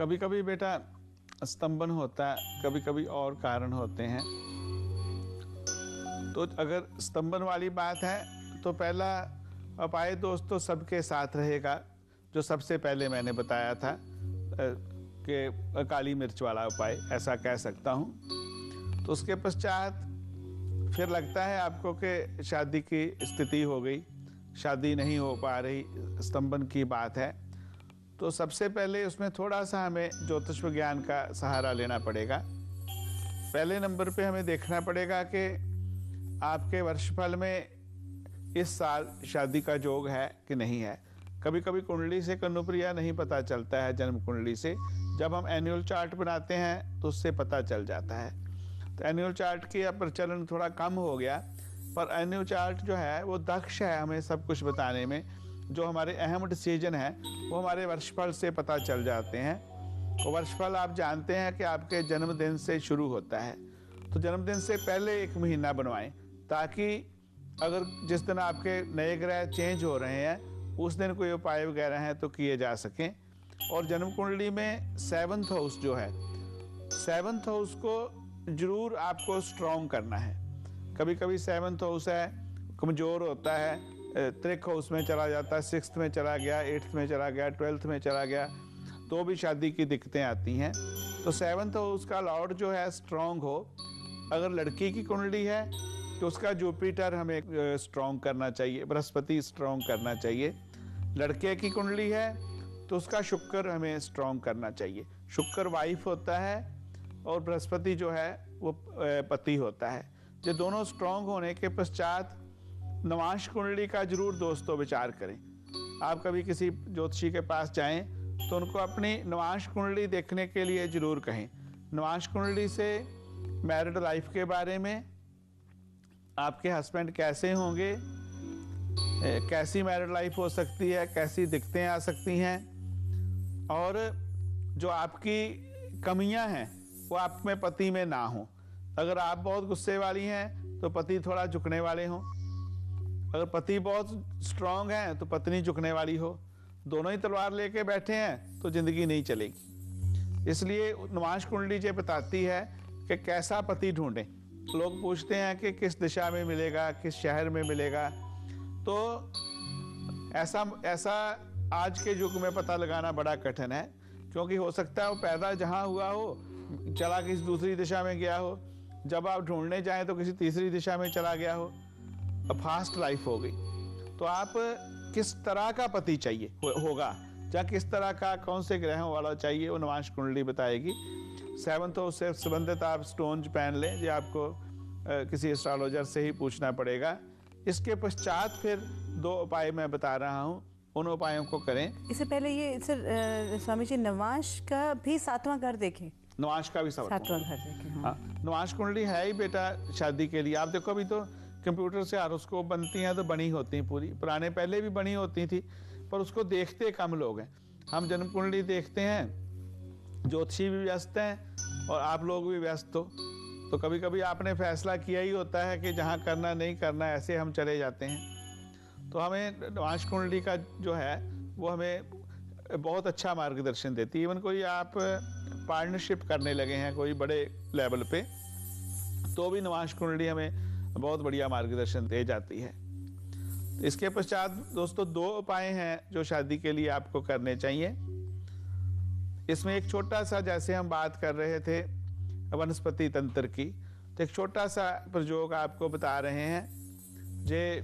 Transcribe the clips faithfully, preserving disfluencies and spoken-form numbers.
कभी कभी बेटा स्तंभन होता है, कभी कभी और कारण होते हैं। तो अगर स्तंभन वाली बात है तो पहला उपाय दोस्तों सबके साथ रहेगा, जो सबसे पहले मैंने बताया था कि काली मिर्च वाला उपाय, ऐसा कह सकता हूँ। तो उसके पश्चात फिर लगता है आपको कि शादी की स्थिति हो गई, शादी नहीं हो पा रही, स्तंभन की बात है, तो सबसे पहले उसमें थोड़ा सा हमें ज्योतिष विज्ञान का सहारा लेना पड़ेगा। पहले नंबर पे हमें देखना पड़ेगा कि आपके वर्षफल में इस साल शादी का योग है कि नहीं है। कभी कभी कुंडली से कन्नुप्रिया नहीं पता चलता है, जन्म कुंडली से। जब हम एनुअल चार्ट बनाते हैं तो उससे पता चल जाता है। तो एनुअल चार्ट की प्रचलन थोड़ा कम हो गया, पर एनुअल चार्ट जो है वो दक्ष है हमें सब कुछ बताने में। जो हमारे अहम डिसीजन है वो हमारे वर्षफल से पता चल जाते हैं। तो वर्षफल आप जानते हैं कि आपके जन्मदिन से शुरू होता है, तो जन्मदिन से पहले एक महीना बनवाएं, ताकि अगर जिस दिन आपके नए ग्रह चेंज हो रहे हैं उस दिन कोई उपाय वगैरह हैं तो किए जा सकें। और जन्म कुंडली में सेवंथ हाउस जो है, सेवंथ हाउस को जरूर आपको स्ट्रॉन्ग करना है। कभी कभी सेवंथ हाउस है कमजोर होता है, त्रिक हाउस में चला जाता है, सिक्स्थ में चला गया, एट्थ में चला गया, ट्वेल्थ में चला गया, तो भी शादी की दिक्कतें आती हैं। तो सेवंथ हाउस का लॉर्ड जो है स्ट्रॉन्ग हो। अगर लड़की की कुंडली है तो उसका जुपिटर हमें स्ट्रॉन्ग करना चाहिए, बृहस्पति स्ट्रॉन्ग करना चाहिए। लड़के की कुंडली है तो उसका शुक्र हमें स्ट्रॉन्ग करना चाहिए। शुक्र वाइफ होता है और बृहस्पति जो है वो पति होता है। ये दोनों स्ट्रॉन्ग होने के पश्चात नवांश कुंडली का जरूर दोस्तों विचार करें। आप कभी किसी ज्योतिषी के पास जाएं तो उनको अपनी नवांश कुंडली देखने के लिए जरूर कहें। नवांश कुंडली से मैरिड लाइफ के बारे में, आपके हस्बैंड कैसे होंगे, कैसी मैरिड लाइफ हो सकती है, कैसी दिक्कतें आ सकती हैं, और जो आपकी कमियां हैं वो आप में पति में ना हो। अगर आप बहुत गुस्से वाली हैं तो पति थोड़ा झुकने वाले हों, अगर पति बहुत स्ट्रांग है तो पत्नी झुकने वाली हो। दोनों ही तलवार लेके बैठे हैं तो जिंदगी नहीं चलेगी। इसलिए नवांश कुंडली ये बताती है कि कैसा पति ढूंढें। लोग पूछते हैं कि किस दिशा में मिलेगा, किस शहर में मिलेगा, तो ऐसा ऐसा आज के युग में पता लगाना बड़ा कठिन है, क्योंकि हो सकता है वो पैदा जहां हुआ हो चला किसी दूसरी दिशा में गया हो, जब आप ढूंढने जाएं तो किसी तीसरी दिशा में चला गया हो, फास्ट लाइफ हो गई। तो आप किस तरह का पति चाहिए हो, होगा या किस तरह का, कौन से ग्रहों वाला चाहिए, वो नवांश कुंडली बताएगी। सेवंथ हाउस से संबंधित आप स्टोन पहन लें, ये आपको आ, किसी एस्ट्रोलॉजर से ही पूछना पड़ेगा। इसके पश्चात फिर दो उपाय मैं बता रहा हूँ, उन उपायों को करें। इससे पहले ये सर स्वामी जी नवांश का भी सातवां घर देखें। नवांश का भी सातवां घर देखें। हाँ, हाँ, नवांश कुंडली है ही बेटा शादी के लिए। आप देखो अभी तो कंप्यूटर से हॉरोस्कोप बनती हैं तो बनी होती हैं पूरी, पुराने पहले भी बनी होती थी, पर उसको देखते कम लोग हैं। हम जन्म कुंडली देखते हैं, ज्योतिषी भी व्यस्त हैं और आप लोग भी व्यस्त हो, तो कभी कभी आपने फैसला किया ही होता है कि जहाँ करना नहीं करना, ऐसे हम चले जाते हैं। तो हमें नवांश कुंडली का जो है वो हमें बहुत अच्छा मार्गदर्शन देती है। इवन कोई आप पार्टनरशिप करने लगे हैं कोई बड़े लेवल पे, तो भी नवांश कुंडली हमें बहुत बढ़िया मार्गदर्शन दे जाती है। तो इसके पश्चात दोस्तों दो उपाय हैं जो शादी के लिए आपको करने चाहिए। इसमें एक छोटा सा, जैसे हम बात कर रहे थे वनस्पति तंत्र की, तो एक छोटा सा प्रयोग आपको बता रहे हैं। जे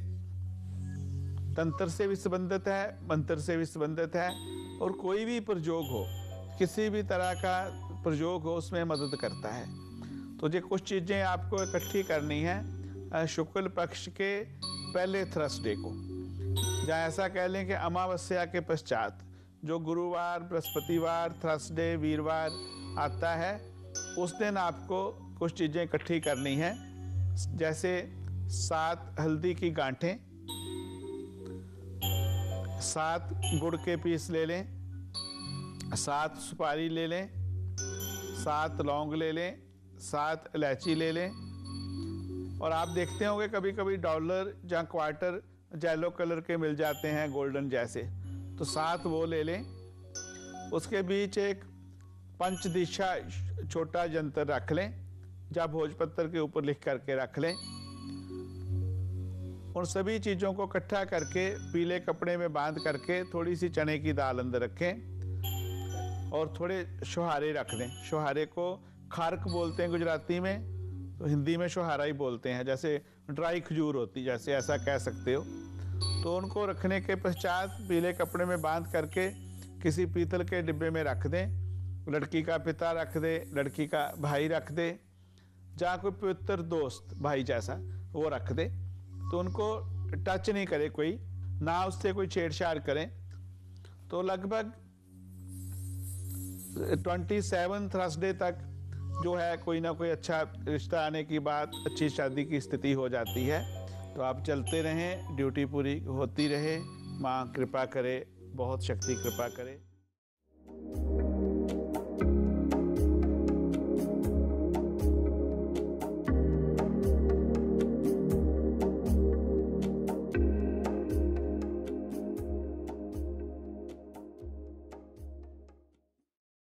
तंत्र से भी संबंधित है, मंत्र से भी संबंधित है, और कोई भी प्रयोग हो, किसी भी तरह का प्रयोग हो, उसमें मदद करता है। तो ये कुछ चीजें आपको इकट्ठी करनी है शुक्ल पक्ष के पहले थर्सडे को, या ऐसा कह लें कि अमावस्या के पश्चात, जो गुरुवार, बृहस्पतिवार, थर्सडे, वीरवार आता है, उस दिन आपको कुछ चीजें इकट्ठी करनी है। जैसे सात हल्दी की गांठें, सात गुड़ के पीस ले लें, सात सुपारी ले लें, सात लौंग ले लें, सात इलायची ले लें। और आप देखते होंगे कभी कभी डॉलर या क्वार्टर येलो कलर के मिल जाते हैं गोल्डन जैसे, तो सात वो ले लें। उसके बीच एक पंच दिशा छोटा यंत्र रख लें, या भोजपत्र के ऊपर लिख करके रख लें। उन सभी चीज़ों को इकट्ठा करके पीले कपड़े में बांध करके थोड़ी सी चने की दाल अंदर रखें और थोड़े शुहारे रख दें। शुहारे को खारक बोलते हैं गुजराती में, तो हिंदी में शुहारा ही बोलते हैं, जैसे ड्राई खजूर होती, जैसे ऐसा कह सकते हो। तो उनको रखने के पश्चात पीले कपड़े में बांध करके किसी पीतल के डिब्बे में रख दें। लड़की का पिता रख दे, लड़की का भाई रख दे, जहाँ कोई पवित्र दोस्त भाई जैसा वो रख दे। तो उनको टच नहीं करे कोई, ना उससे कोई छेड़छाड़ करें। तो लगभग सत्ताईस थर्सडे तक जो है कोई ना कोई अच्छा रिश्ता आने की बात, अच्छी शादी की स्थिति हो जाती है। तो आप चलते रहें, ड्यूटी पूरी होती रहे, माँ कृपा करे, बहुत शक्ति कृपा करे।